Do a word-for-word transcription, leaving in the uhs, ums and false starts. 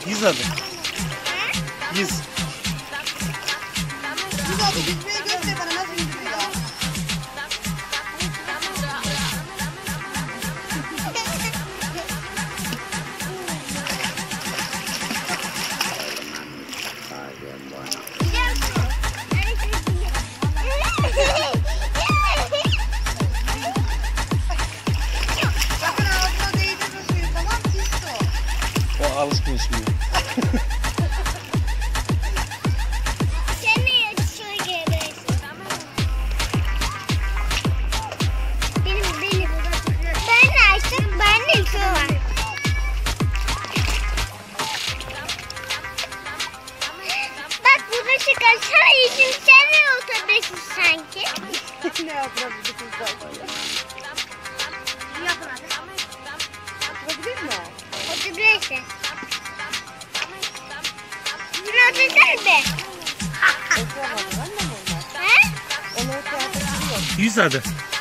Yüz adı. Yüz. Yüz adı yüzmeyi göster bana nasıl yüzüyor. Sakın ağzına değdirme suyu, tamam mı? Pis su. O alışkın şimdi. Benim benim. Ben de açtım. Ben de su var. Bak burada çıkarsana işim sen de otobüsün sanki. Ne yapalım bu kızlar böyle? Yapabilir mi? Otobüsü. Şunu otursana be. Oturamadı, ben de mi olmaz? Ha? Onu oturamadı. Yüz adı.